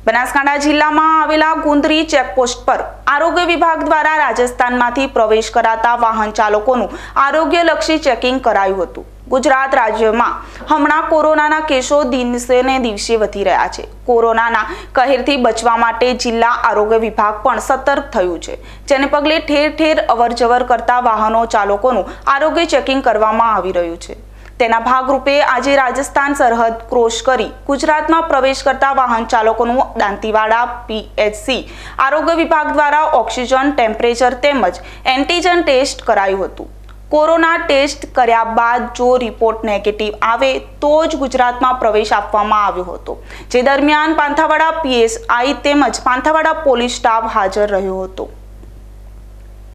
બનાસકાંઠા જિલ્લામાં આવેલા ગુંદરી ચેકપોસ્ટ પર આરોગ્ય વિભાગ દ્વારા રાજસ્થાનમાંથી પ્રવેશ કરાતા વાહન ચાલકોનું આરોગ્યલક્ષી ચેકિંગ કરાયું હતું। ગુજરાત રાજ્યમાં હમણાં કોરોનાના કેસો દિવસે દિવસે વધી રહ્યા છે। કોરોનાના કહેરથી બચવા માટે જિલ્લા આરોગ્ય વિભાગ પણ સતર્ક થયું છે, જેને પગલે ઠેર ઠેર અવરજવર કરતા વાહનો ચાલકોનું આરોગ્ય ચેકિંગ કરવામાં આવી રહ્યું છે। તેના ભાગરૂપે આજે રાજસ્થાન સરહદ ક્રોસ કરી ગુજરાતમાં પ્રવેશ કરતા વાહન ચાલકોનું દાંતીવાડા પીએચસી આરોગ્ય વિભાગ દ્વારા ઓક્સિજન, ટેમ્પરેચર તેમજ એન્ટીજન ટેસ્ટ કરાયું હતું। કોરોના ટેસ્ટ કર્યા બાદ જો રિપોર્ટ નેગેટિવ આવે તો જ ગુજરાતમાં પ્રવેશ આપવામાં આવ્યો હતો, જે દરમિયાન પાંથાવાડા પીએસઆઈ તેમજ પાંથાવાડા પોલીસ સ્ટાફ હાજર રહ્યો હતો।